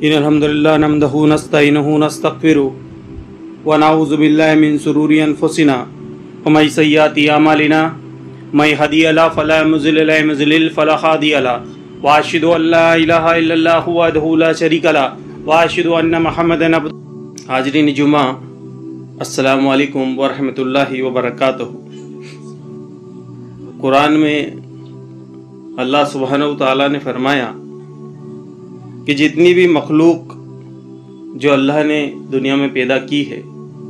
इन अल्हम्दुलिल्लाह नहमदहु नस्तईनुहु नस्तगफिरुहु व नऊज़ु बिल्लाहि मिन शुरूरि अनफुसिना व मिन सय्यिआति अमालिना मैं यहदिहिल्लाहु फला मुज़िल्ल लहु व मैं युज़्लिल फला हादिय लहु व अशहदु अल्ला इलाहा इल्लल्लाहु वहदहु ला शरीका लहु व अशहदु अन्ना मुहम्मदन अब्दुहु। हाज़रीन जुमा, अस्सलामु अलैकुम व रहमतुल्लाहि व बरकातुहू। कुरान में अल्लाह सुब्हानहु व तआला ने फरमाया कि जितनी भी मखलूक जो अल्लाह ने दुनिया में पैदा की है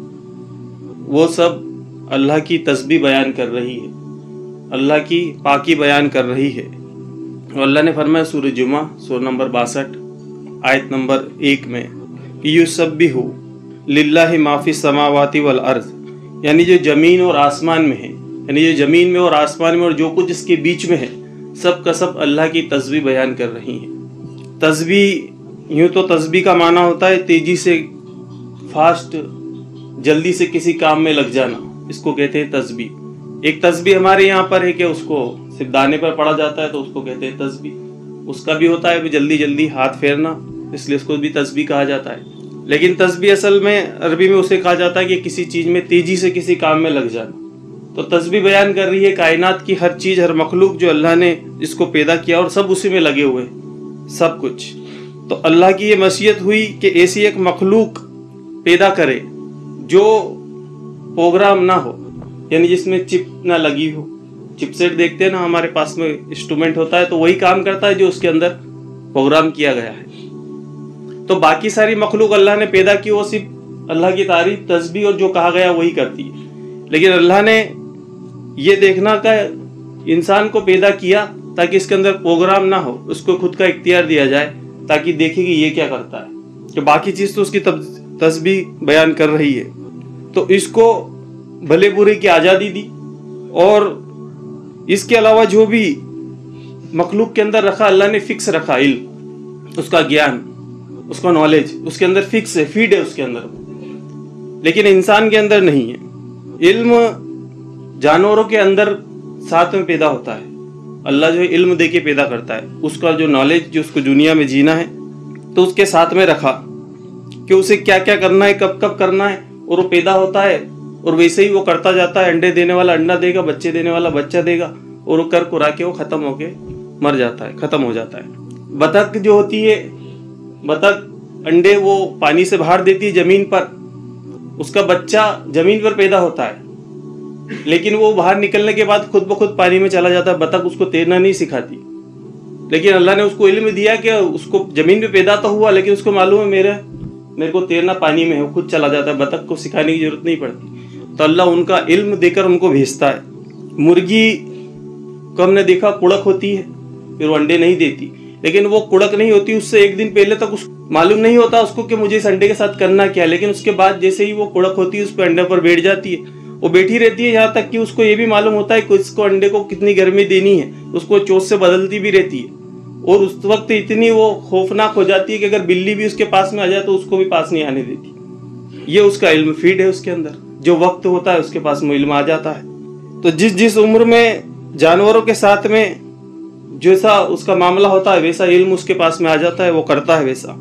वो सब अल्लाह की तस्बीह बयान कर रही है, अल्लाह की पाकी बयान कर रही है। और अल्लाह ने फरमाया सूरह जुमा सूरह नंबर 62 आयत नंबर 1 में युसब्बिहु लिल्लाहि मा फिस समावाति वल अर्ज़, यानी जो ज़मीन और आसमान में है, यानी जो ज़मीन में और आसमान में और जो कुछ इसके बीच में है सब का सब अल्लाह की तस्बीह बयान कर रही है। तस्बीह, यूँ तो तस्बीह का माना होता है तेजी से, फास्ट, जल्दी से किसी काम में लग जाना, इसको कहते हैं तस्बीह। एक तस्बीह हमारे यहाँ पर है कि उसको सिर्फ दाने पर पड़ा जाता है तो उसको कहते हैं तस्बीह। उसका भी होता है जल्दी जल्दी हाथ फेरना, इसलिए उसको भी तस्बीह कहा जाता है। लेकिन तस्बीह असल में अरबी में उसे कहा जाता है कि किसी चीज़ में तेजी से किसी काम में लग जाना। तो तस्बीह बयान कर रही है कायनात की हर चीज़, हर मखलूक जो अल्लाह ने इसको पैदा किया और सब उसी में लगे हुए सब कुछ। तो अल्लाह की ये मशीयत हुई कि ऐसी एक मखलूक पैदा करे जो प्रोग्राम ना हो, यानी जिसमें चिप ना लगी हो। चिपसेट देखते हैं ना, हमारे पास में इंस्ट्रूमेंट होता है तो वही काम करता है जो उसके अंदर प्रोग्राम किया गया है। तो बाकी सारी मखलूक अल्लाह ने पैदा की, वो सिर्फ अल्लाह की तारीफ, तस्बीह और जो कहा गया वही करती है। लेकिन अल्लाह ने ये देखना का इंसान को पैदा किया ताकि इसके अंदर प्रोग्राम ना हो, उसको खुद का इख्तियार दिया जाए ताकि देखे कि ये क्या करता है। कि बाकी चीज़ तो उसकी तस्बीह बयान कर रही है। तो इसको भले बुरे की आज़ादी दी और इसके अलावा जो भी मखलूक के अंदर रखा अल्लाह ने फिक्स रखा, इल्म, उसका ज्ञान, उसका नॉलेज उसके अंदर फिक्स है, फीड है उसके अंदर। लेकिन इंसान के अंदर नहीं है। इल्म जानवरों के अंदर साथ में पैदा होता है। अल्लाह जो इल्म दे के पैदा करता है, उसका जो नॉलेज जो उसको दुनिया में जीना है तो उसके साथ में रखा कि उसे क्या क्या करना है, कब कब करना है, और वो पैदा होता है और वैसे ही वो करता जाता है। अंडे देने वाला अंडा देगा, बच्चे देने वाला बच्चा देगा, और वो कर कुरा के वो खत्म होके मर जाता है, खत्म हो जाता है। बतख जो होती है, बतख अंडे वो पानी से बाहर देती है जमीन पर, उसका बच्चा जमीन पर पैदा होता है, लेकिन वो बाहर निकलने के बाद खुद ब खुद पानी में चला जाता है। बतख उसको तैरना नहीं सिखाती, लेकिन अल्लाह ने उसको इल्म दिया कि उसको जमीन पे पैदा तो हुआ लेकिन उसको मालूम है मेरे को तैरना पानी में है, वो खुद चला जाता है। बतख को सिखाने की जरूरत नहीं पड़ती। तो अल्लाह उनका इल्म देकर उनको भेजता है। मुर्गी को हमने देखा कुड़क होती है, फिर वो अंडे नहीं देती, लेकिन वो कुड़क नहीं होती उससे एक दिन पहले तक उसको मालूम नहीं होता उसको कि मुझे इस अंडे के साथ करना क्या। लेकिन उसके बाद जैसे ही वो कुड़क होती है उस पर अंडे पर बैठ जाती है, वो बैठी रहती है यहाँ तक कि उसको ये भी मालूम होता है कि इसको अंडे को कितनी गर्मी देनी है, उसको चोंच से बदलती भी रहती है। और उस वक्त इतनी वो खौफनाक हो जाती है कि अगर बिल्ली भी उसके पास में आ जाए तो उसको भी पास नहीं आने देती। ये उसका इल्म फीड है उसके अंदर। जो वक्त होता है उसके पास में इल्म आ जाता है। तो जिस उम्र में जानवरों के साथ में जैसा उसका मामला होता है वैसा इल्म उसके पास में आ जाता है, वो करता है वैसा।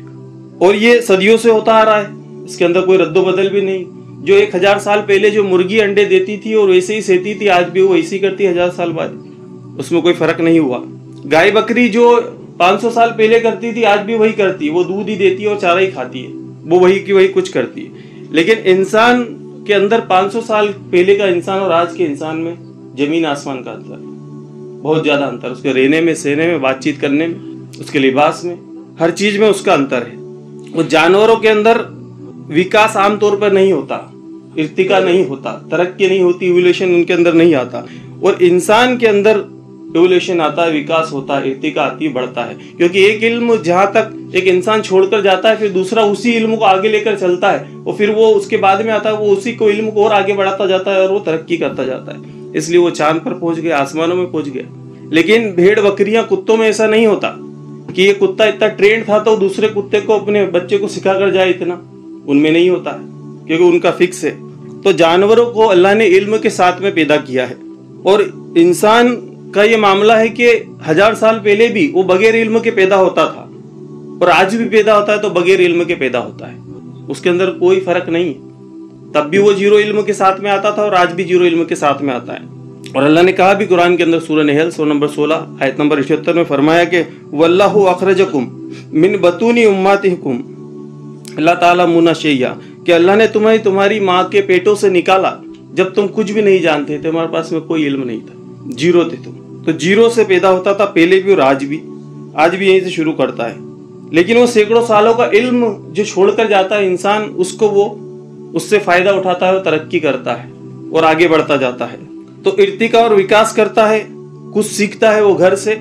और ये सदियों से होता आ रहा है, इसके अंदर कोई रद्दो बदल भी नहीं। जो 1000 साल पहले जो मुर्गी अंडे देती थी और वैसे ही सहती थी, आज भी वो वैसे ही करती है 1000 साल बाद, उसमें कोई फर्क नहीं हुआ। गाय बकरी जो 500 साल पहले करती थी आज भी वही करती है, वो दूध ही देती है और चारा ही खाती है, वो वही की वही कुछ करती है। लेकिन इंसान के अंदर 500 साल पहले का इंसान और आज के इंसान में जमीन आसमान का अंतर, बहुत ज्यादा अंतर। उसके रहने में, सहने में, बातचीत करने में, उसके लिबास में, हर चीज में उसका अंतर है। वो जानवरों के अंदर विकास आमतौर पर नहीं होता, इर्तिका नहीं होता, तरक्की नहीं होती, इवोल्यूशन उनके अंदर नहीं आता। और इंसान के अंदर इवोल्यूशन आता है, विकास होता है, इर्तिका आती है, बढ़ता है। क्योंकि एक इल्म जहां तक एक इंसान छोड़कर जाता है फिर दूसरा उसी इल्म को आगे लेकर चलता है, और फिर वो उसके बाद में आता है, वो उसी को इल्म को और आगे बढ़ाता जाता है और वो तरक्की करता जाता है। इसलिए वो चांद पर पहुंच गया, आसमानों में पहुंच गया। लेकिन भेड़ बकरियां, कुत्तों में ऐसा नहीं होता कि ये कुत्ता इतना ट्रेंड था तो दूसरे कुत्ते को, अपने बच्चे को सिखा कर जाए, इतना उनमें नहीं होता है क्योंकि उनका फिक्स है। तो जानवरों को अल्लाह ने इल्म के साथ में पैदा किया है। और इंसान का ये मामला है कि 1000 साल पहले भी वो बगैर इल्म के पैदा होता था, اور آج بھی پیدا ہوتا ہے تو بغیر علم کے پیدا ہوتا ہے، اس کے اندر کوئی فرق نہیں ہے۔ تب بھی وہ 0 علم کے ساتھ میں آتا تھا اور آج بھی 0 علم کے ساتھ میں آتا ہے۔ اور اللہ نے کہا بھی قرآن کے اندر سورہ نحل سورہ نمبر 16 آیت نمبر 78 میں فرمایا کہ واللہ اخرجکم من بطون امہاتکم اللہ تعالیٰ منا شیئا، کہ اللہ نے تمہیں تمہاری ماں کے پیٹوں سے نکالا جب تم کچھ بھی نہیں جانتے تھے، تمہارے پاس میں کوئی علم نہیں تھا، 0 تھے تم۔ تو 0 سے پیدا ہوتا تھا پہلے بھی اور آج بھی یہیں سے شروع کرتا ہے۔ لیکن وہ سینکڑوں سالوں کا علم جو چھوڑ کر جاتا ہے انسان، اس کو وہ اس سے فائدہ اٹھاتا ہے اور ترقی کرتا ہے اور آگے بڑھتا جاتا ہے۔ تو ارتقا اور وکاس کرتا ہے، کچھ سیکھتا ہے وہ گھر سے،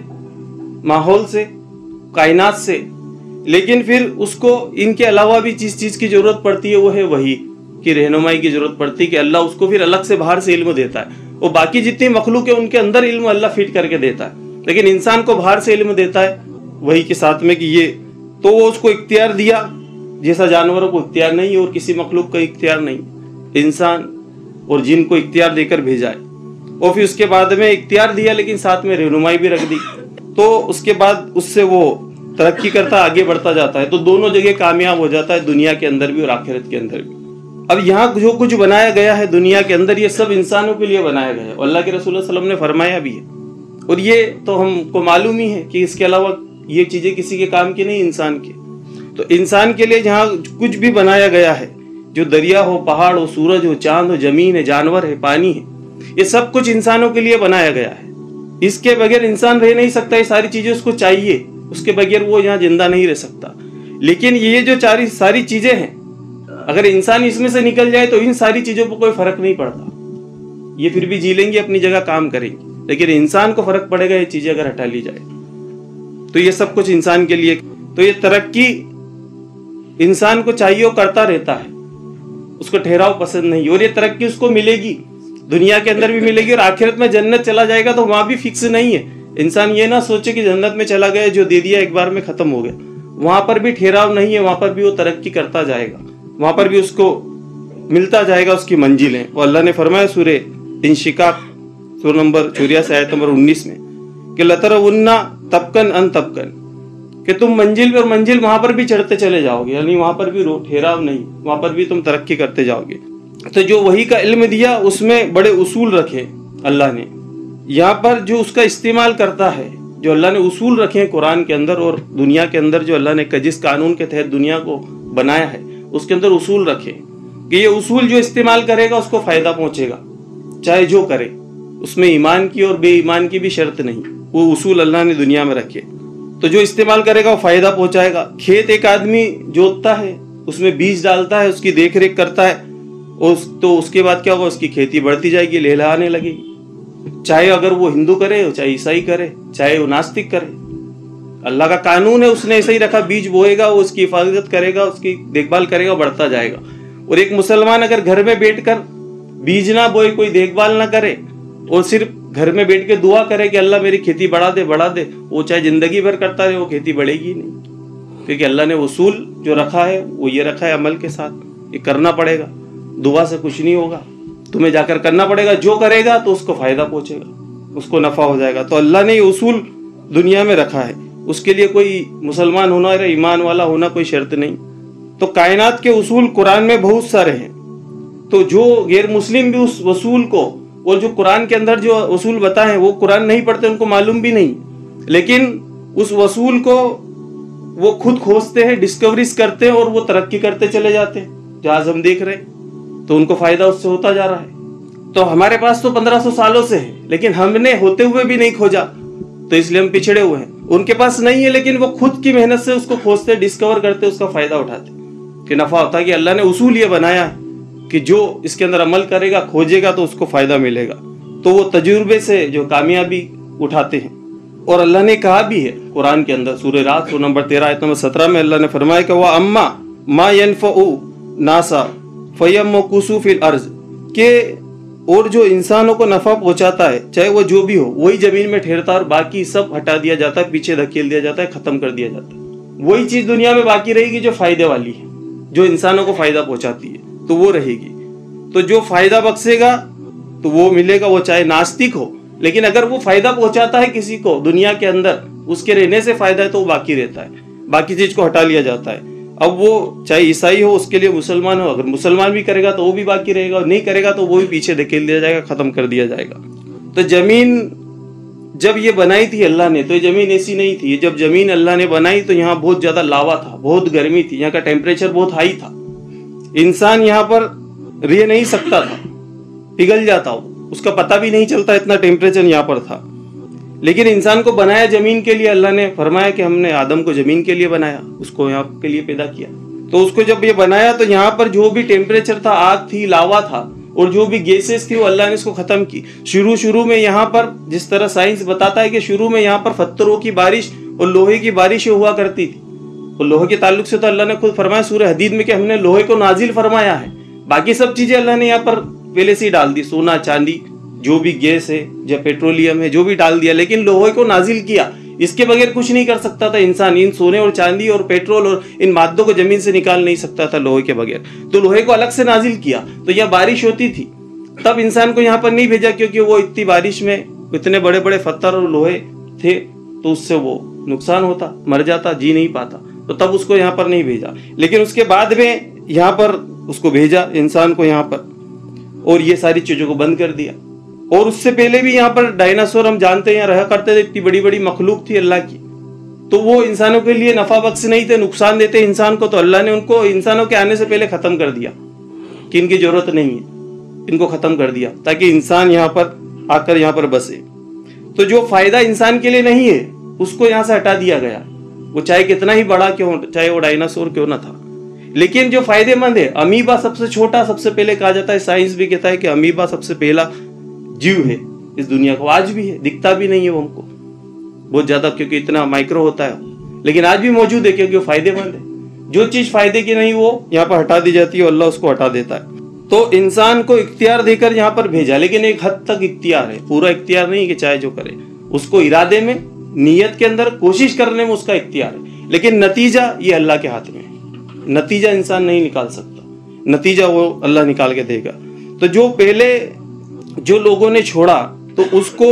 ماحول سے، کائنات سے، لیکن پھر اس کو ان کے علاوہ بھی جس چیز کی ضرورت پڑتی ہے وہ ہے وحی کی رہنمائی کی ضرورت پڑتی ہے کہ اللہ اس کو پھر الگ سے باہر سے علم دیتا ہے۔ وہ باقی جتنی مخلوق ہے ان کے اندر علم اللہ فٹ کر کے دیتا ہے، لیکن انسان کو باہر سے علم دیتا ہے وحی کے ساتھ میں کہ یہ، تو وہ اس کو اختیار دیا جیسا جانوروں کو اختیار نہیں ہے اور کسی مخلوق کا اختیار نہیں، انسان اور جن کو اختیار دے کر بھیجا ہے، اور پھر اس کے بعد میں اختیار دیا لیکن ساتھ میں رہنمائی بھی رکھ دی، تو اس کے بعد اس سے وہ ترقی کرتا آگے بڑھتا جاتا ہے، تو دونوں جگہ کامیاب ہو جاتا ہے، دنیا کے اندر بھی اور آخرت کے اندر بھی۔ اب یہاں جو کچھ بنایا گیا ہے دنیا کے اندر، یہ سب انسانوں کے لیے بنایا گیا ہے، اور اللہ کے رسول صلی اللہ علیہ وسلم نے فرمایا بھی ہے، اور یہ تو ہم کو معلوم ہی ہے کہ اس کے علاوہ یہ چیزیں کسی کے کام کی نہیں، انسان کے۔ تو انسان کے لیے جہاں کچھ بھی بنایا گیا ہے، جو دریا ہو، پہاڑ ہو، سورج ہو، چاند ہو، زمین ہے، جانور ہے، پانی ہے، یہ سب کچھ انسانوں کے لیے بنایا گیا ہے۔ اس کے بغیر انسان رہ نہیں سکتا، یہ ساری چیزیں اس کو چاہیے، اس کے بغیر وہ یہاں زندہ نہیں رہ سکتا۔ لیکن یہ جو ساری چیزیں ہیں، اگر انسان اس میں سے نکل جائے تو ان ساری چیزوں پر کوئی فرق نہیں پڑتا، یہ پھر بھی جی لیں گے، اپنی جگہ کام کریں گے، لیکن انسان کو فرق پڑے گا یہ چیزیں اگر ہٹا لی جائے۔ تو یہ سب کچھ انسان کے لیے، تو یہ ترقی انسان کو چاہیے وہ کرتا رہتا ہے، اس کو ٹھہراؤ پسند نہیں، اور یہ ترقی اس کو ملے گی، دنیا کے اندر بھی ملے گی، اور آخرت میں جنت چلا جائے گا تو وہاں بھی فکس نہیں ہے۔ انسان یہ نہ سوچے کہ جنت میں چلا گیا، جو دے دیا ایک بار میں ختم ہو گیا، وہاں پر بھی ٹھہراؤ نہیں ہے، وہاں پر بھی وہ ترقی کرتا جائے گا، وہاں پر بھی اس کو ملتا جائے گا اس کی منزلیں۔ اور اللہ نے فرمایا سورہ انشقاق سورہ نمبر 84 آیت نمبر 19 میں کہ لَتَرَوُنَّ طَبْقًا عَنْ طَبْقًا، کہ تم منزل پر منزل وہاں پر بھی چڑھتے چلے جاؤ گے، یعنی وہاں پر بھی ٹھہراؤ نہیں، وہاں پر بھی تم ترقی کرتے جاؤ گے۔ تو جو وحی کا علم دیا اس میں بڑے اصول رکھے اللہ نے، یہاں پر جو اس کا استعمال کرتا ہے، جو اللہ نے اصول رکھے قرآن کے اندر اور دنیا کے اندر، جو اللہ نے جس قانون کے تحت دنیا کو بنایا ہے اس کے اندر اصول رکھے کہ یہ اصول جو استعمال کرے گا اس کو فائدہ پہنچے گا، چاہے جو کرے، اس میں ایمان کی اور بے ایمان کی بھی شرط نہیں، وہ اصول اللہ نے دنیا میں رکھے، تو جو استعمال کرے گا وہ فائدہ پہنچائے گا۔ کھیت ایک آدمی جوتتا ہے، اس میں بیج ڈالتا ہے، اس کی دیکھ ریکھ کرتا ہے، تو اس کے بعد کیا ہوگا، اس کی کھیتی بڑھتی جائے گی، لہلہانے لگے گی، چاہے اگر وہ ہندو کرے، چاہے عیسائی کرے، چاہے وہ ناستک کرے، اللہ کا قانون ہے، اس نے ایسا ہی رکھا، بیج بوئے گا، وہ اس کی حفاظت کرے گا، اس کی دیکھ بھال کرے گا، بڑھتا جائے گا۔ اور ایک مسلمان اگر گھر میں بیٹھ کر بیج نہ بوئے، کوئی دیکھ بھال نہ کرے، اور صرف گھر میں بیٹھ کے دعا کرے کہ اللہ میری کھیتی بڑھا دے، وہ چاہے زندگی بھر کرتا رہے، وہ کھیتی بڑھے گی نہیں، کیونکہ اللہ نے اصول جو رکھا ہے وہ یہ رکھا ہے عمل کے ساتھ، یہ کرنا پڑے گا، دعا سے کچھ نہیں ہوگا، تمہیں جا کر کرنا پڑے گا، جو کرے گا تو اس کو فائدہ پہنچے گا، اس کو نفع ہو جائے گا۔ تو اللہ نے یہ اصول دنیا میں رکھا ہے، اس کے لیے کوئی مسلمان ہونا یا ایمان والا ہونا کوئی شرط نہیں۔ تو کائنات کے اصول قرآن میں بہت سارے ہیں، تو جو غیر مسلم بھی اس اصول کو، اور جو قرآن کے اندر جو اصول بتائے ہیں وہ قرآن نہیں پڑھتے، ان کو معلوم بھی نہیں، لیکن اس اصول کو وہ خود کھوجتے ہیں، ڈسکوریز کرتے ہیں، اور وہ ترقی کرتے چلے جاتے ہیں، جو آج ہم دیکھ رہے ہیں، تو ان کو فائدہ اس سے ہوتا جا رہا ہے۔ تو ہمارے پاس تو 1500 سالوں سے ہے، لیکن ہم نے ہوتے ہوئے بھی نہیں کھوجا، تو اس لیے ہم پچھڑے ہوئے ہیں۔ ان کے پاس نہیں ہے، لیکن وہ خود کی محنت سے اس کو کھوجتے، ڈسکور کرتے، اس کا فائدہ اٹھاتے، کہ نفع ہوتا ہے، کہ اللہ نے اصول یہ بنایا ہے کہ جو اس کے اندر عمل کرے گا، کھوجے گا، تو اس کو فائدہ ملے گا، تو وہ تجربے سے جو کامیابی اٹھاتے ہیں۔ اور اللہ نے کہا بھی ہے قرآن کے اندر سورہ رات سورہ نمبر 13 آیت نمبر 17 میں اللہ نے فرمایا کہ وَأَمَّا مَا يَنْفَعُ نَاسَ فَيَمْكُثُ فِي الْأَرْضِ، کہ اور جو انسانوں کو نفع پہنچاتا ہے، چاہے وہ جو بھی ہو، وہی زمین میں ٹھہرتا ہے، اور باقی سب ہٹا دیا جاتا ہے، پیچھے دھکیل دیا جاتا ہے، ختم کر دیا جاتا ہے۔ وہی چیز دنیا میں باقی رہے گی جو فائدے والی ہے، جو انسانوں کو فائدہ پہنچاتی ہے، تو وہ رہے گی۔ تو جو فائدہ بخشے گا تو وہ ملے گا، وہ چاہے ناستک ہو، لیکن اگر وہ فائدہ پہنچاتا ہے کسی کو دنیا کے اندر، اس کے رہنے سے فائدہ ہے، تو وہ باقی رہتا ہے۔ باقی چیز کو ہٹا لیا جاتا ہے. اب وہ چاہے عیسائی ہو اس کے لیے مسلمان ہو, اگر مسلمان بھی کرے گا تو وہ بھی باقی رہے گا, اور نہیں کرے گا تو وہ بھی پیچھے دھکیل دیا جائے گا, ختم کر دیا جائے گا. تو زمین جب یہ بنائی تھی اللہ نے تو یہ زمین ایسی نہیں تھی. جب زمین اللہ نے بنائی تو یہاں بہت زیادہ لاوا تھا, بہت گرمی تھی, یہاں کا ٹیمپریچر بہت ہائی تھا. انسان یہاں پر رہ نہیں سکتا تھا, پگھل جاتا ہو, اس کا پتہ بھی نہیں چلتا, اتنا ٹیمپریچر یہاں پر تھا. لیکن انسان کو بنایا زمین کے لیے. اللہ نے فرمایا کہ ہم نے آدم کو زمین کے لیے بنایا, اس کو یہاں کے لیے پیدا کیا. تو اس کو جب یہ بنایا تو یہاں پر جو بھی ٹیمپریچر تھا, آگ تھی, لاوا تھا, اور جو بھی گیسز تھی وہ اللہ نے اس کو ختم کی. شروع میں یہاں پر جس طرح سائنس بتاتا ہے کہ شروع میں یہاں پر پتھروں کی بارش اور لوہے کی بارش ہوا کرتی تھی. اور لوہے کے تعلق سے تو اللہ نے خود فرمایا سورہ حدید میں کہ ہم نے لوہے کو نازل فرمایا ہے. باقی سب چیزیں اللہ نے یہاں پر پہلے سے ہی ڈال دی, سونا چاندی جو بھی گیس ہے یا پیٹرولیم ہے جو بھی ڈال دیا, لیکن لوہے کو نازل کیا. اس کے بغیر کچھ نہیں کر سکتا تھا انسان. ان سونے اور چاندی اور پیٹرول اور ان مادوں کو زمین سے نکال نہیں سکتا تھا لوہے کے بغیر. تو لوہے کو الگ سے نازل کیا تو یہ بارش ہوتی تھی. تب انسان کو یہاں پر نہیں بھیجا کیونکہ وہ اتنی بارش میں اتنے بڑے بڑے پتھر اور لوہے تھے تو اس سے وہ نقصان ہوتا, مر جاتا, جی نہیں پاتا. تو تب اس کو یہاں پر نہیں بھیجا. لیکن اس کے بعد میں یہاں پر اس کو بھیجا انسان کو یہاں پر, اور یہ ساری چیزوں کو بند کر دیا. اور اس سے پہلے بھی یہاں پر ڈائناسور ہم جانتے ہیں رہا کرتے تھے, اتنی بڑی بڑی مخلوق تھی اللہ کی. تو وہ انسانوں کے لیے نفع بخش نہیں تھے, نقصان دیتے انسان کو. تو اللہ نے ان کو انسانوں کے آنے سے پہلے ختم کر دیا کہ ان کی ضرورت نہیں ہے, ان کو ختم کر دیا تاکہ انسان یہاں پر آ کر یہاں پر بسے. تو جو فائدہ انسان کے لیے نہیں ہے اس کو یہاں سے ہٹا دیا گیا, وہ چاہے کتنا ہی بڑا کیوں, چاہے وہ ڈائناسور کیوں نہ تھا. لیکن جو فائدے مند ہے, امیبا سب سے چھوٹا, سب سے پہلے کہا جاتا ہے, سائنس بھی کہتا ہے کہ امیبا سب سے پہلا جیو ہے اس دنیا کو. آج بھی ہے, دکھتا بھی نہیں ہے وہ ہم کو بہت زیادہ کیونکہ اتنا مائکرو ہوتا ہے, لیکن آج بھی موجود ہے کیونکہ وہ فائدے مند ہے. جو چیز فائدے کی نہیں وہ یہاں پر ہٹا دی جاتی ہے, اللہ اس کو ہٹا دیتا ہے. تو انسان کو اختیار دے کر یہاں پر بھیجا, لیکن ایک حد تک اختیار ہے, پورا اختیار نہیں کہ چاہے جو کرے. اس کو ارادے میں, نیت کے اندر, کوشش کرنے میں اس کا اختیار ہے, لیکن نتیجہ یہ اللہ کے ہاتھ میں ہے. نتیجہ انسان نہیں نکال سکتا, نتیجہ وہ اللہ نکال کے دے گا. تو جو پہلے جو لوگوں نے چھوڑا تو اس کو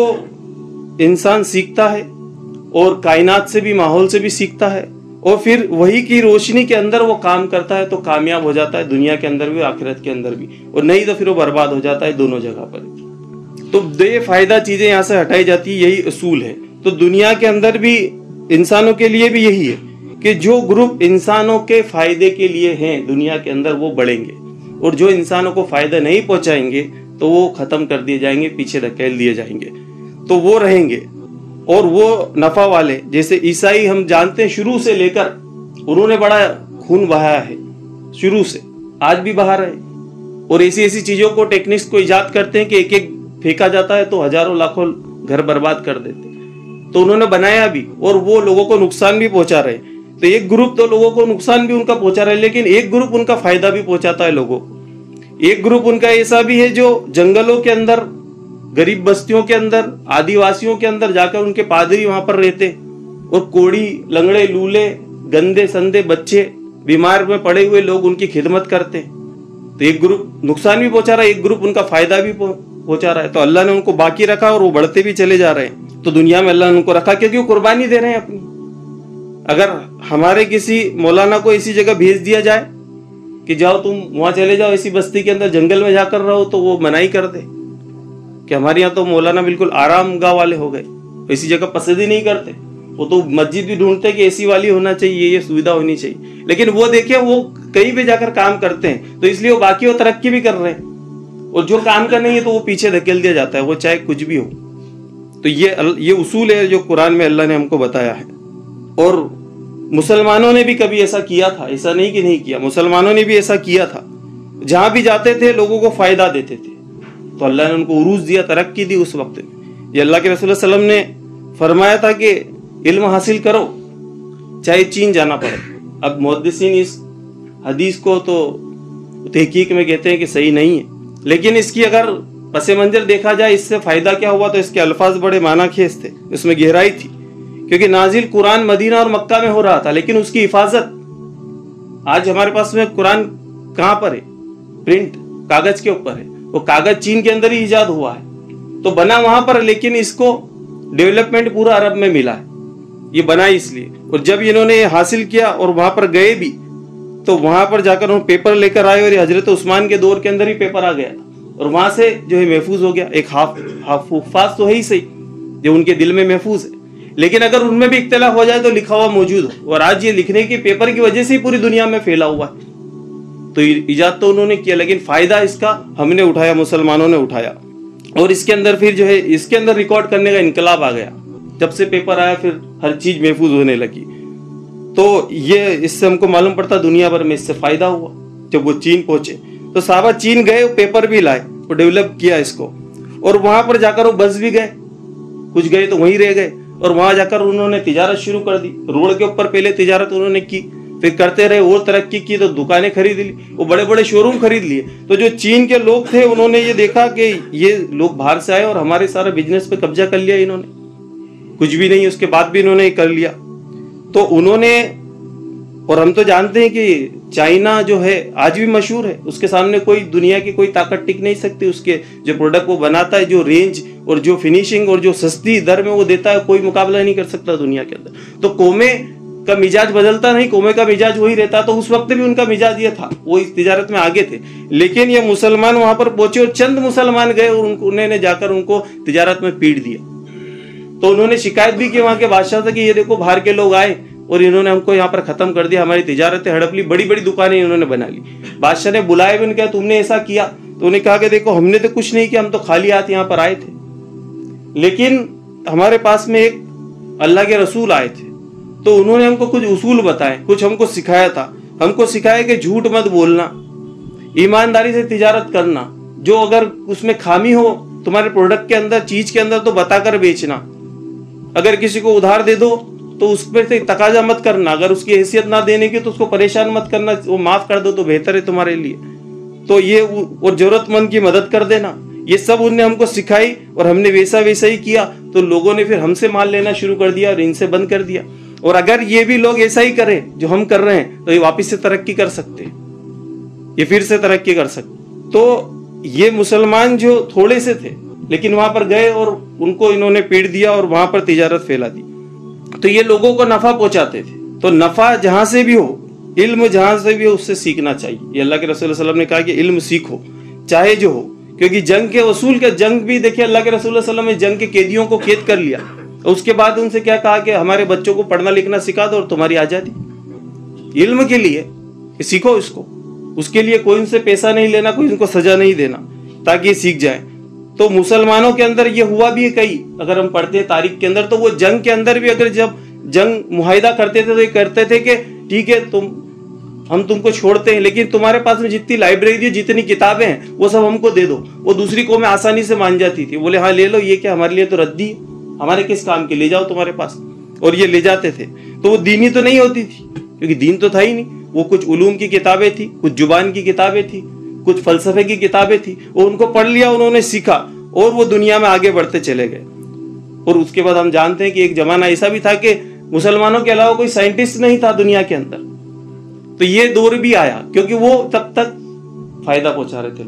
انسان سیکھتا ہے, اور کائنات سے بھی, ماحول سے بھی سیکھتا ہے, اور پھر وہی کی روشنی کے اندر وہ کام کرتا ہے تو کامیاب ہو جاتا ہے, دنیا کے اندر بھی آخرت کے اندر بھی, اور نہیں تو پھر وہ برباد ہو جاتا ہے دونوں جگہ پر. تو بے فائدہ چیزیں یہاں سے ہٹائی جاتی, یہی اصول ہے. تو دنیا کے اندر بھی انسانوں کے لیے بھی یہی ہے کہ جو گروپ انسانوں کے فائدے کے لیے ہیں دنیا کے اندر وہ بڑھیں گے, اور جو انسانوں کو فائدہ نہیں پہنچائیں گے تو وہ ختم کر دیے جائیں گے, پیچھے دھکیل دیے جائیں گے. تو وہ رہیں گے, اور وہ نفع والے, جیسے عیسائی ہم جانتے ہیں شروع سے لے کر انہوں نے بڑا خون بہایا ہے, شروع سے آج بھی بہا رہے, اور ایسی ایسی چیزوں کو, ٹیکنکس کو ایجاد کرتے ہیں کہ ایک ایک پھینکا جاتا ہے تو ہزاروں لاکھوں گھر برباد کر دیتے. تو انہوں نے بنایا بھی, اور وہ لوگوں کو نقصان بھی پہنچا رہے. تو ایک گروپ تو لوگوں کو نقصان بھی ان کا پہنچا رہا ہے, لیکن ایک گروپ ان کا فائدہ بھی پہنچاتا ہے لوگوں کو. ایک گروپ ان کا ایسا بھی ہے جو جنگلوں کے اندر, غریب بستیوں کے اندر, آدیواسیوں کے اندر جا کر ان کے پادری وہاں پر رہتے, اور کوڑی, لنگڑے, لولے, گندے سندے بچے, بیمار میں پڑے ہوئے لوگ ان کی خدمت کرتے. تو ایک گروپ نقصان بھی پہنچا رہا ہے, ایک گروپ ان کا فائدہ بھی پہنچا رہا ہے. تو اللہ نے ان کو باقی رکھا اور وہ بڑھتے بھی چلے جا رہے ہیں. تو دنیا میں اللہ نے ان کو رکھا کیونکہ وہ قربانی دے رہے ہیں اپنی. اگر ہمارے کسی مولانا کو ایسی جگہ بھیج دیا جائے کہ جاؤ تم وہاں چلے جاؤ ایسی بستی کے اندر, جنگل میں جا کر رہو, تو وہ منائی کر دے کہ ہمارے یہاں تو مولانا بالکل آرام گاہ والے ہو گئے, ایسی جگہ پسند ہی نہیں کرتے. وہ تو مسجد بھی ڈھونڈتے کہ اے سی والی ہونا چاہیے, یہ سویدھا ہونی چاہیے, لیکن وہ دیکھیں وہ کہیں بھی جا کر کام کرتے ہیں, تو اس لیے وہ باقی وہ ترقی بھی کر رہے ہیں, اور جو کام کا نہیں ہے تو وہ پیچھے دھکیل دیا جاتا ہے, وہ چاہے کچھ بھی ہو. تو یہ اصول ہے جو قرآن میں اللہ نے ہم کو بتایا ہے. اور مسلمانوں نے بھی کبھی ایسا کیا تھا, ایسا نہیں کہ نہیں کیا, مسلمانوں نے بھی ایسا کیا تھا. جہاں بھی جاتے تھے لوگوں کو فائدہ دیتے تھے, تو اللہ نے ان کو عروج دیا, ترقی دی اس وقت میں. یہ اللہ کے رسول صلی اللہ علیہ وسلم نے فرمایا تھا کہ علم حاصل کرو چاہے چین جانا پڑے. اب محدثین اس حدیث کو تو تحقیق میں کہتے ہیں کہ صحیح نہیں ہے, لیکن اس کی اگر پس منظر دیکھا جائے اس سے فائدہ کیا ہوا تو اس کے الفاظ بڑے معنی خیز تھے, اس میں گہرائی تھی. کیونکہ نازل قرآن مدینہ اور مکہ میں ہو رہا تھا, لیکن اس کی حفاظت آج ہمارے پاس میں قرآن کہاں پر ہے؟ پرنٹ کاغذ کے اوپر ہے. وہ کاغذ چین کے اندر ہی ایجاد ہوا ہے, تو بنا وہاں پر, لیکن اس کو ڈیولپمنٹ پورا عرب میں ملا ہے. یہ بنا اس لیے. اور جب انہوں نے یہ حاصل کیا اور وہاں پر گئے بھی تو وہاں پر جا کر پیپر لے کر آئے اور یہ حضرت عثمان کے دور کے اندر ہی پیپر آ گیا اور وہاں سے جو ہے محفوظ ہو گیا. ایک حفاظ تو ہے ہی صحیح جو ان کے دل میں محفوظ ہے, لیکن اگر ان میں بھی اختلاف ہو جائے تو لکھا ہوا موجود ہو. اور آج یہ لکھنے کے پیپر کی وجہ سے ہی پوری دنیا میں پھیلا ہوا ہے. تو ایجاد تو انہوں نے کیا, لیکن فائدہ اس کا ہم نے اٹھایا, مسلمانوں نے اٹھایا. اور اس کے اندر پھر جو ہے اس کے اندر ریکارڈ کرنے کا انقلاب آ گیا. جب سے پیپر آیا پھر ہر چیز محفوظ ہونے لگی. تو یہ اس سے ہم کو معلوم پڑتا دنیا بھر میں اس سے فائدہ ہوا. جب وہ چین پہنچے تو صحابہ چین گئے, پیپر بھی لائے اور ڈیولپ کیا اس کو, اور وہاں پر جا کر وہ بس بھی گئے, کچھ گئے تو وہیں رہ گئے, اور وہاں جا کر انہوں نے تجارت شروع کر دی. روڈ کے اوپر پہلے تجارت انہوں نے کی, پھر کرتے رہے اور ترقی کی تو دکانیں خرید لی, وہ بڑے بڑے شو روم خرید لیے. تو جو چین کے لوگ تھے انہوں نے یہ دیکھا کہ یہ لوگ باہر سے آئے اور ہمارے سارا بزنس پہ قبضہ کر لیا انہوں نے, کچھ بھی نہیں اس کے بعد بھی انہوں نے کر لیا. تو انہوں نے, اور ہم تو جانتے ہیں کہ چائنا جو ہے آج بھی مشہور ہے, اس کے سامنے کوئی دنیا کی کوئی طاقت ٹک نہیں سکتی. اس کے جو پروڈکٹ وہ بناتا ہے, جو رینج اور جو فنیشنگ اور جو سستی در میں وہ دیتا ہے, کوئی مقابلہ نہیں کر سکتا دنیا کے اندر. تو قومیں کا مزاج بدلتا نہیں, قومیں کا مزاج وہی رہتا. تو اس وقت بھی ان کا مزاج یہ تھا, وہ اس تجارت میں آگے تھے. لیکن یہ مسلمان وہاں پر پہنچے اور چند مسلمان گئے اور انہوں نے جا کر ان کو تجارت میں پیٹ دیا. تو انہوں نے شکایت بھی کی وہاں کے بادشاہ سے کہ یہ دیکھو باہر کے لوگ آئے اور انہوں نے ہم کو یہاں پر ختم کر دیا, ہماری تجارتیں ہڑپ لی, بڑی بڑی دکانیں انہوں نے بنا لی. بادشاہ نے بلایا بھی, انہوں نے کہا تم نے ایسا کیا؟ تو انہوں نے کہا کہ دیکھو ہم نے تو کچھ نہیں کیا, ہم تو خالی ہاتھ یہاں پر آئے تھے, لیکن ہمارے پاس میں ایک اللہ کے رسول آئے تھے تو انہوں نے ہم کو کچھ اصول بتائے, کچھ ہم کو سکھایا تھا. ہم کو سکھایا کہ جھوٹ مت بولنا, ایمانداری سے تجارت کرنا, جو اگر اس میں خامی ہو تمہارے پروڈکٹ کے اندر, چیز کے اندر, تو بتا کر بیچنا. اگر کسی کو ادھار دے دو تو اس پہ سے تقاضا مت کرنا, اگر اس کی حیثیت نہ دینے کی تو اس کو پریشان مت کرنا, وہ معاف کر دو تو بہتر ہے تمہارے لیے. تو یہ, اور ضرورت مند کی مدد کر دینا, یہ سب انہوں نے ہم کو سکھائی اور ہم نے ویسا ہی کیا. تو لوگوں نے پھر ہم سے مال لینا شروع کر دیا اور ان سے بند کر دیا. اور اگر یہ بھی لوگ ایسا ہی کریں جو ہم کر رہے ہیں تو یہ واپس سے ترقی کر سکتے, یہ پھر سے ترقی کر سکتے. تو یہ مسلمان جو تھوڑے سے تھے لیکن وہاں پر گئے اور ان کو انہوں نے پیٹ دیا اور وہاں پر تجارت پھیلا دی. تو یہ لوگوں کو نفع پہنچاتے تھے. تو نفع جہاں سے بھی ہو, علم جہاں سے بھی ہو, اس سے سیکھنا چاہیے. یہ اللہ کے رسول صلی اللہ علیہ وسلم نے کہا کہ علم سیکھو چاہے جو ہو, کیونکہ جنگ کے اصول کے, جنگ بھی دیکھیے اللہ کے رسول صلی اللہ علیہ وسلم نے جنگ کے قیدیوں کو قید کر لیا. اس کے بعد ان سے کیا کہا کہ ہمارے بچوں کو پڑھنا لکھنا سکھا دو اور تمہاری آزادی. علم کے لیے سیکھو اس کو, اس کے لیے کوئی ان سے پیسہ نہیں لینا, کوئی ان کو سزا نہیں دینا, تاکہ یہ سیکھ جائیں. تو مسلمانوں کے اندر یہ ہوا بھی ہے کئی, اگر ہم پڑھتے ہیں تاریخ کے اندر, تو وہ جنگ کے اندر بھی اگر جب جنگ معاہدہ کرتے تھے تو یہ کرتے تھے کہ ٹھیک ہے ہم تم کو چھوڑتے ہیں, لیکن تمہارے پاس میں جتنی لائبریری, جتنی کتابیں ہیں وہ سب ہم کو دے دو. وہ دوسری قومیں آسانی سے مان جاتی تھی, بولے ہاں لے لو, یہ کیا ہمارے لیے تو ردی ہے, ہمارے کس کام کے, لے جاؤ تمہارے پاس. اور یہ لے جاتے تھے. تو وہ دینی تو نہیں ہوتی تھی کیونکہ دین تو تھا ہی نہیں. وہ کچھ علوم کی کتابیں تھی, کچھ زبان کی کتابیں تھی, کچھ فلسفے کی کتابیں تھی. وہ ان کو پڑھ لیا, انہوں نے سیکھا اور وہ دنیا میں آگے بڑھتے چلے گئے. اور اس کے بعد ہم جانتے ہیں کہ ایک زمانہ ایسا بھی تھا کہ مسلمانوں کے علاوہ کوئی سائنٹسٹ نہیں تھا دنیا کے اندر. تو یہ دور بھی آیا کیونکہ وہ تب تک فائدہ پہنچا رہے تھے,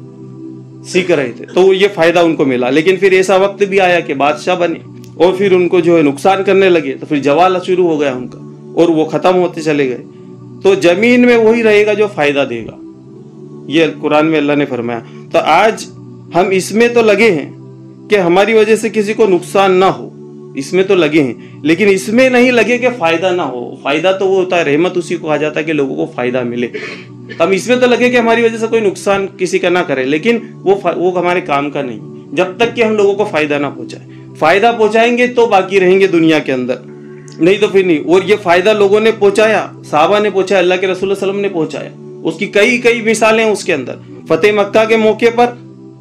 لوگ سیکھ رہے تھے, تو یہ فائدہ ان کو ملا. لیکن پھر ایسا وقت بھی آیا کہ بادشاہ بنے اور پھر ان کو جو ہے نقصان کرنے لگے, تو پھر زوال شروع ہو گیا ان کا اور وہ ختم ہوتے چلے گئے. تو زمین میں وہی رہے گا جو فائدہ دے گا, یہ قرآن میں اللہ نے فرمایا. تو آج ہم اس میں تو لگے ہیں کہ ہماری وجہ سے کسی کو نقصان نہ ہو, اس میں تو لگے ہیں, لیکن اس میں نہیں لگے کہ فائدہ نہ ہو. فائدہ تو وہ ہوتا ہے, رحمت اسی کو کہا جاتا ہے کہ لوگوں کو فائدہ ملے. ہم اس میں تو لگے کہ ہماری وجہ سے کوئی نقصان کسی کا نہ کرے, لیکن وہ ہمارے کام کا نہیں جب تک کہ ہم لوگوں کو فائدہ نہ پہنچائے. فائدہ پہنچائیں گے تو باقی رہیں گے دنیا کے اندر, نہیں تو پھر نہیں. اور یہ فائدہ لوگوں نے پہنچایا, صحابہ نے پہنچایا, اللہ کے رسول صلی اللہ علیہ وسلم نے پہنچایا. اس کی کئی مثالیں ہیں اس کے اندر. فتح مکہ کے موقع پر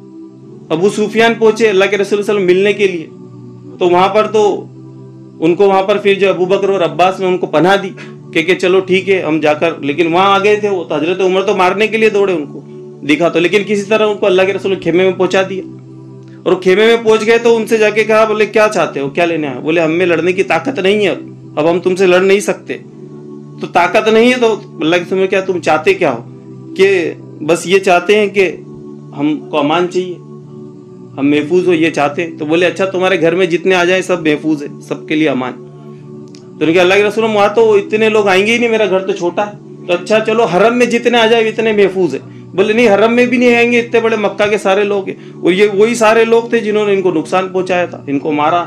ابو سفیان پہنچے اللہ کے رسول صلی اللہ علیہ وسلم ملنے کے لیے, تو وہاں پر تو ان کو وہاں پر پھر جو ابو بکر اور عباس نے ان کو پناہ دی کہ چلو ٹھیک ہے ہم جا کر, لیکن وہاں آ گئے تھے وہ, تو حضرت عمر تو مارنے کے لیے دوڑے, ان کو دکھا تو, لیکن کسی طرح ان کو اللہ کے رسول خیمے میں پہنچا دیا. اور خیمے میں پہنچ گئے تو ان سے جا کے کہا, بولے کیا چاہتے ہو, کیا لینے آئے؟ بولے ہم میں لڑنے کی طاقت نہیں ہے, اب ہم تم سے لڑ نہیں سکتے. تو طاقت نہیں ہے تو اللہ کے رسول کیا تم چاہتے کیا ہو؟ کہ بس یہ چاہتے ہیں کہ ہم کو امان چاہیے, ہم محفوظ ہو, یہ چاہتے ہیں. تو بولے اچھا تمہارے گھر میں جتنے آ جائیں سب محفوظ ہے, سب کے لیے امان. تو نے کہا اللہ کے رسول وہاں تو اتنے لوگ آئیں گے ہی نہیں, میرا گھر تو چھوٹا ہے. تو اچھا چلو حرم میں جتنے آ جائے اتنے محفوظ ہے. بولے نہیں, حرم میں بھی نہیں آئیں گے, اتنے بڑے مکہ کے سارے لوگ ہیں, اور یہ وہی سارے لوگ تھے جنہوں نے ان کو نقصان پہنچایا تھا, ان کو مارا,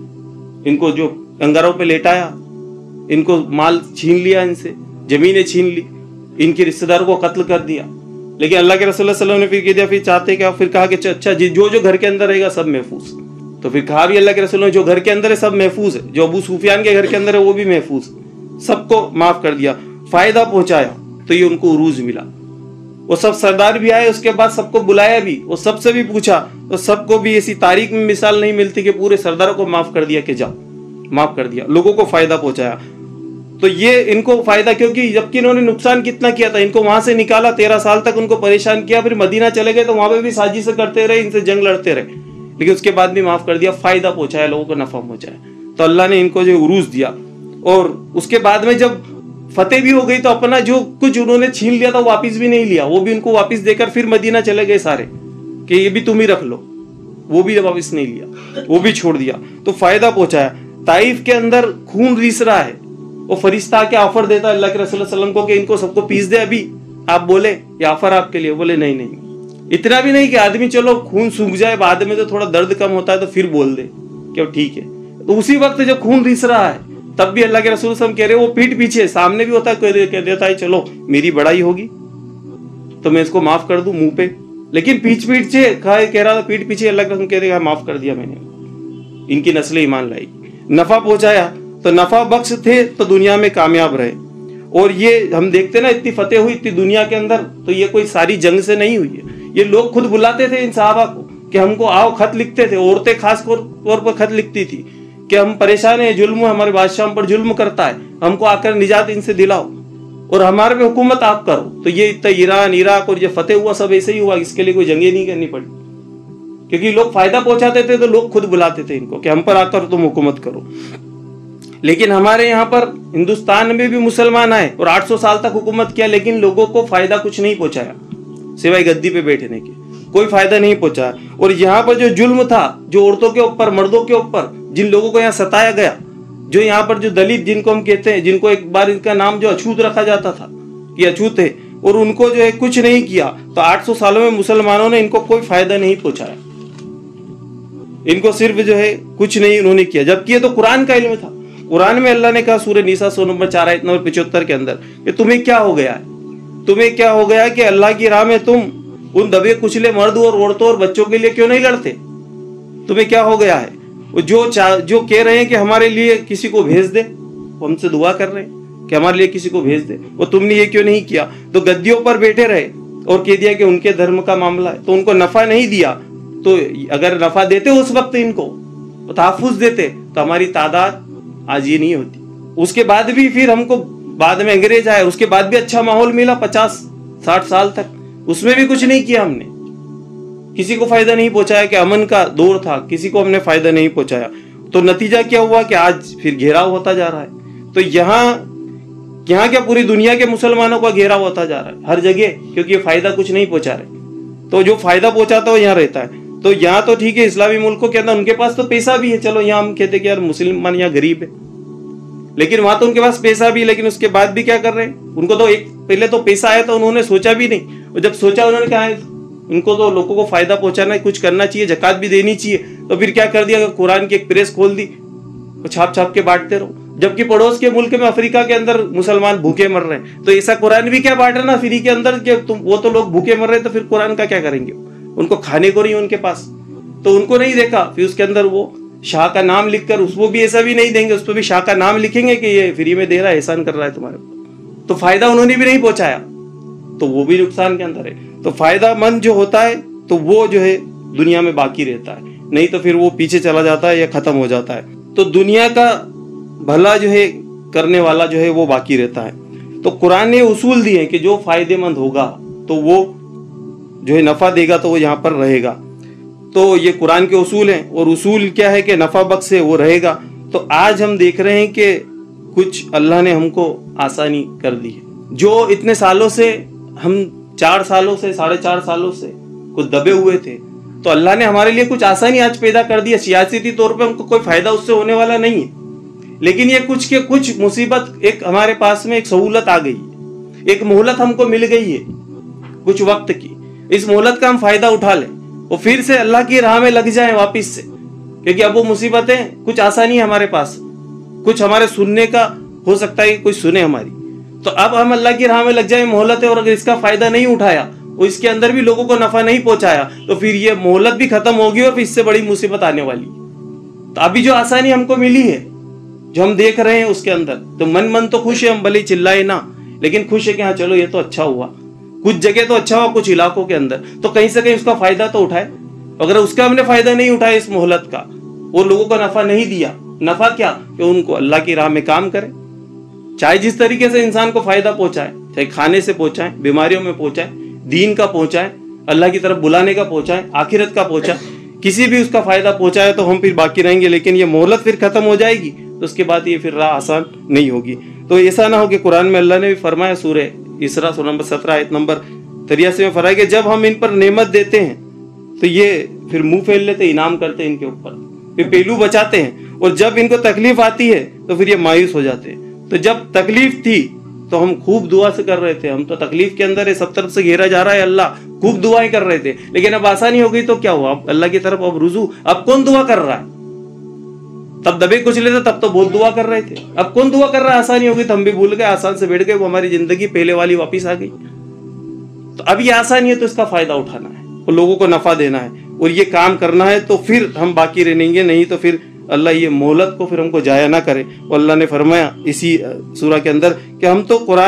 ان کو جو انگاروں پہ لیٹایا, ان کو مال چھین لیا, ان سے زمینیں چھین لی, ان کے رشتہ داروں کو قتل کر دیا. لیکن اللہ کے رسول صلی اللہ علیہ وسلم نے پھر کہہ دیا, پھر چاہتے کیا, پھر کہا کہ اچھا جو گھر کے اندر رہے گا سب محفوظ. تو پھر کہا بھی اللہ کے رسول نے جو گھر کے اندر ہے سب محفوظ ہے, جو ابو سفیان کے گھر کے اندر ہے وہ بھی محفوظ, سب کو معاف کر دیا, فائدہ پہنچایا. تو یہ ان کو عروج ملا. وہ سب سردار بھی آئے, اس کے بعد سب کو بلایا بھی, وہ سب سے بھی پوچھا, تو سب کو بھی ایسی تاریخ میں مثال نہیں ملتی کہ پورے سرداروں کو معاف کر دیا کہ جاؤ, معاف کر دیا, لوگوں کو فائدہ پہنچایا. تو یہ ان کو فائدہ, کیونکہ جبکہ انہوں نے نقصان کتنا کیا تھا, ان کو وہاں سے نکالا, 13 سال تک ان کو پریشان کیا, پھر مدینہ چلے گئے تو وہاں پہ بھی سازشیں کرتے رہے, ان سے جنگ لڑتے رہے, لیکن اس کے بعد بھی معاف کر دیا, فائدہ پہنچایا, لوگوں کو نفع پہنچایا. تو اللہ نے ان کو جو عروج دیا. اور اس کے بعد میں جب فتح بھی ہو گئی تو اپنا جو کچھ انہوں نے چھین لیا تھا واپس بھی نہیں لیا, وہ بھی ان کو واپس دے کر پھر مدینہ چلے گئے سارے کہ یہ بھی تم ہی رکھ لو, وہ بھی واپس نہیں لیا, وہ بھی چھوڑ دیا. تو فائدہ پہنچایا. طائف کے اندر خون ریس رہا ہے, وہ فرشتہ کے آفر دیتا ہے اللہ کے رسول صلی اللہ علیہ وسلم کو کہ ان کو سب کو پیس دے, ابھی آپ بولے یہ آفر آپ کے لیے. بولے نہیں, اتنا بھی نہیں کہ آدمی چلو خون سوکھ جائے, بعد میں تو تھوڑا درد کم ہوتا ہے تو پھر بول دے کہ ٹھیک ہے. تو اسی وقت جب خون ریس رہا ہے تب بھی اللہ کے رسول صلی اللہ علیہ وسلم کہہ رہے, وہ پیٹ پیچھے, سامنے بھی ہوتا ہے کہہ دیتا ہے چلو میری بڑائی ہوگی تو میں اس کو معاف کر دوں منہ پہ, لیکن پیچھے کہہ رہا تھا, پیٹ پیچھے اللہ کے رسول کہہ رہے معاف کر دیا میں نے, ان کی نسل ایمان لائی, نفع پہنچایا. تو نفع بخش تھے تو دنیا میں کامیاب رہے. اور یہ ہم دیکھتے نا اتنی فتح ہوئی اتنی دنیا کے اندر, تو یہ کوئی ساری جنگ سے نہیں ہوئی ہے. یہ لوگ خود بلاتے تھے ان صحابہ کو کہ ہم کو آؤ, خط لکھتے تھے, عورتیں خاص طور پر خط لکھتی تھی کہ ہم پریشان ہیں, ظلم, ہمارے بادشاہ ہم پر ظلم کرتا ہے, ہم کو آ کر نجات ان سے دلاؤ اور ہمارے پہ حکومت آپ کرو. تو یہ اتنا ایران عراق اور یہ فتح ہوا سب ایسے ہی ہوا, اس کے لیے کوئی جنگیں نہیں کرنی پڑی, کیونکہ لوگ فائدہ پہنچاتے تھے تو لوگ خود بلاتے تھے ان کو کہ ہم پر آ کر تم حکومت کرو. لیکن ہمارے یہاں پر ہندوستان میں بھی مسلمان آئے اور 800 سال تک حکومت کیا, لیکن لوگوں کو فائدہ کچھ نہیں پہنچایا سوائے گدی پہ بیٹھنے کے, کوئی فائدہ نہیں پہنچایا. اور یہاں پر جو ظلم تھا, جو عورتوں کے اوپر, مردوں کے اوپر, جن لوگوں کو یہاں ستایا گیا, جو یہاں پر جو دلت جن کو ہم کہتے ہیں, جن کو ایک بار ان کا نام جو اچھوت رکھا جاتا تھا کہ اچھوت ہے, اور ان کو جو ہے کچھ نہیں کیا, تو 800 سالوں میں مسلمانوں نے ان کو کوئی فائدہ نہیں پہنچایا, ان کو صرف جو ہے کچھ نہیں انہوں نے کیا. جبکہ یہ تو قرآن کا علم تھا. قرآن میں اللہ نے کہا سورہ نساء 100 آیت نمبر 75 کے اندر کہ تمہیں کیا ہو گیا ہے, تمہیں کیا ہو گیا کہ اللہ کی راہ میں تم ان دبے کچلے مردوں اور عورتوں اور بچوں کے لیے کیوں نہیں لڑتے, تمہیں کیا ہو گیا ہے. جو کہہ رہے ہیں کہ ہمارے لیے کسی کو بھیج دے, وہ ہم سے دعا کر رہے ہیں کہ ہمارے لیے کسی کو بھیج دے, وہ تم نے یہ کیوں نہیں کیا. تو گدیوں پر بیٹھے رہے اور کہہ دیا کہ ان کے دھرم کا معاملہ ہے, تو ان کو نفع نہیں دیا. تو اگر نفع دیتے اس وقت ان کو تحفظ دیتے تو ہماری تعداد آج یہ نہیں ہوتی. اس کے بعد بھی پھر ہم کو بعد میں انگریز آئے, اس کے بعد بھی اچھا ماحول ملا 50-60 سال تک, اس میں بھی کچھ نہیں کیا ہم نے, کسی کو فائدہ نہیں پہنچایا. کہ امن کا دور تھا, کسی کو ہم نے فائدہ نہیں پہنچایا. تو نتیجہ کیا ہوا کہ آج پھر گھیراؤ ہوتا جا رہا ہے. تو یہاں کیا پوری دنیا کے مسلمانوں کا گھیراؤ ہوتا جا رہا ہے ہر جگہ, کیونکہ یہ فائدہ کچھ نہیں پہنچا رہے. تو جو فائدہ پہنچاتا ہے وہ یہاں رہتا ہے. تو یہاں تو ٹھیک ہے اسلامی ملکوں کے اندر ان کے پاس تو پیسہ بھی ہے, چلو یہاں ہم کہتے کہ یار مسلمان یہاں غریب ہے, لیکن وہاں تو ان کے پاس پیسہ بھی, لیکن اس کے بعد بھی کیا کر رہے ہیں, ان کو تو پہلے تو پیسہ آیا تو انہوں نے سوچا بھی نہیں, اور جب سوچا انہوں نے کہا ان کو تو لوگوں کو فائدہ پہنچانا ہے, کچھ کرنا چاہیے, زکات بھی دینی چاہیے, تو پھر کیا کر دیا, قرآن کی ایک پریس کھول دی, چھاپ کے بانٹتے رہو. جبکہ پڑوس کے ملک میں افریقہ کے اندر مسلمان بھوکے مر رہے ہیں, تو ایسا قرآن بھی کیا بانٹ رہا نا فری کے اندر کہ وہ تو لوگ بھوکے مر رہے ہیں, تو پھر قرآن کا کیا کریں گے, ان کو کھانے کو نہیں ان کے پاس, تو ان کو نہیں دیکھا. پھر اس کے اندر وہ شاہ کا نام لکھ کر, اس کو بھی ایسا بھی نہیں دیں گے, اس پہ بھی شاہ کا نام لکھیں گے کہ یہ فری میں دے رہا ہے, احسان کر رہا ہے تمہارے اوپر. تو فائدہ انہوں نے بھی نہیں پہنچایا, تو وہ بھی نقصان کے اندر ہے. تو فائدہ مند جو ہوتا ہے تو وہ جو ہے دنیا میں باقی رہتا ہے, نہیں تو پھر وہ پیچھے چلا جاتا ہے یا ختم ہو جاتا ہے. تو دنیا کا بھلا جو ہے کرنے والا جو ہے وہ باقی رہتا ہے. تو قرآن نے اصول دیے کہ جو فائدے مند ہوگا تو وہ جو ہے نفع دے گا تو وہ یہاں پر رہے گا. تو یہ قرآن کے اصول ہیں, اور اصول کیا ہے کہ نفع بخش ہے وہ رہے گا. تو آج ہم دیکھ رہے ہیں کہ کچھ اللہ نے ہم کو آسانی کر دی ہے. جو اتنے سالوں سے ہم 4 سالوں سے 4.5 سالوں سے کچھ دبے ہوئے تھے, تو اللہ نے ہمارے لیے کچھ آسانی آج پیدا کر دی ہے. سیاسی طور پہ ہم کو کوئی فائدہ اس سے ہونے والا نہیں ہے, لیکن یہ کچھ کے کچھ مصیبت ایک ہمارے پاس میں ایک سہولت آ گئی، ایک مہلت ہم کو مل گئی ہے کچھ وقت کی، اس مہلت کا ہم فائدہ اٹھا لیں اور پھر سے اللہ کی راہ میں لگ جائیں واپس سے، کیونکہ اب وہ مصیبتیں کچھ آسانی ہے ہمارے پاس، کچھ ہمارے سننے کا ہو سکتا ہے کہ کوئی سنے ہماری، تو اب ہم اللہ کی راہ میں لگ جائیں مہلت ہے، اور اگر اس کا فائدہ نہیں اٹھایا اور اس کے اندر بھی لوگوں کو نفع نہیں پہنچایا تو پھر یہ مہلت بھی ختم ہوگی اور پھر اس سے بڑی مصیبت آنے والی ہے۔ تو ابھی جو آسانی ہم کو ملی ہے، جو ہم دیکھ رہے ہیں اس کے اندر، تو من تو خوش ہے، ہم بھلے چلائے نہ، لیکن خوش ہے کہ ہاں چلو یہ تو اچھا ہوا، کچھ جگہ تو اچھا ہوا، کچھ علاقوں کے اندر تو کہیں سے کہیں اس کا فائدہ تو اٹھائے۔ اگر اس کا ہم نے فائدہ نہیں اٹھایا اس مہلت کا اور لوگوں کو نفع نہیں دیا، نفع کیا کہ ان کو اللہ کی راہ میں کام کرے، چاہے جس طریقے سے انسان کو فائدہ پہنچائے، چاہے کھانے سے پہنچائے، بیماریوں میں پہنچائے، دین کا پہنچائے، اللہ کی طرف بلانے کا پہنچائے، آخرت کا پہنچائے، کسی بھی اس کا فائدہ پہنچائے تو ہم پھر باقی رہیں گے، لیکن یہ مہلت پھر ختم ہو جائے گی تو اس کے بعد یہ پھر راہ آسان نہیں ہوگی۔ تو ایسا نہ ہو کہ قرآن میں اللہ نے بھی فرمایا، سورہ اسراء سورہ نمبر 17 آیت نمبر 83 میں فرمایا کہ جب ہم ان پر نعمت دیتے ہیں تو یہ پھر منہ پھیل لیتے، انعام کرتے ہیں ان کے اوپر، پھر پہلو بچاتے ہیں، اور جب ان کو تکلیف آتی ہے تو پھر یہ مایوس ہو جاتے ہیں۔ تو جب تکلیف تھی تو ہم خوب دعا سے کر رہے تھے، ہم تو تکلیف کے اندر ہے، سب طرف سے گھیرا جا رہا ہے اللہ، خوب دعائیں کر رہے تھے، لیکن اب آسانی ہو گئی تو کیا ہوا؟ اب اللہ کی طرف اب رجوع، اب کون دعا کر رہا ہے؟ تب دبے کچلے تھے، تب تو بہت دعا کر رہے تھے، اب کون دعا کر رہا ہے؟ آسانی ہو گئی تو ہم بھی بھول گئے، آسان سے بیٹھ گئے، وہ ہماری زندگی پہلے والی واپس آ گئی۔ تو اب یہ آسانی ہے تو اس کا فائدہ اٹھانا ہے اور لوگوں کو نفع دینا ہے اور یہ کام کرنا ہے، تو پھر ہم باقی رہیں گے، نہیں تو پھر اللہ یہ مہلت کو پھر ہم کو ضائع نہ کرے۔ اور اللہ نے فرمایا اسی سورہ کے اندر کہ ہم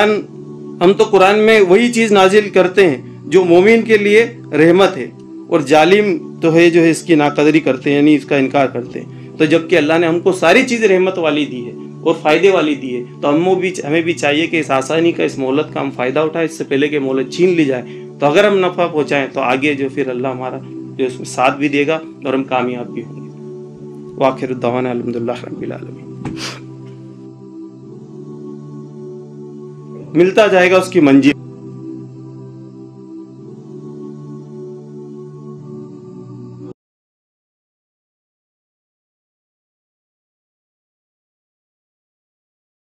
تو قرآن میں وہی چیز نازل کرتے ہیں جو مومن کے لیے رحمت ہے، اور ظالم تو ہے جو ہے اس کی ناقدری کرتے ہیں، یعنی اس کا انکار کرتے ہیں۔ تو جبکہ اللہ نے ہم کو ساری چیز رحمت والی دی ہے اور فائدے والی دی ہے، تو ہمیں بھی چاہیے کہ اس آسانی کا، اس مہلت کا ہم فائدہ اٹھائیں، اس سے پہلے کہ مہلت چھین لی جائے۔ تو اگر ہم نفع پہنچائیں تو آگے جو پھر اللہ ہمارا جو اس میں ساتھ بھی دے گا اور ہم کامیاب بھی ہوں گے۔ وآخر الدعوانا الحمدللہ رب العالمین۔ ملتا جائے گا اس کی منزل۔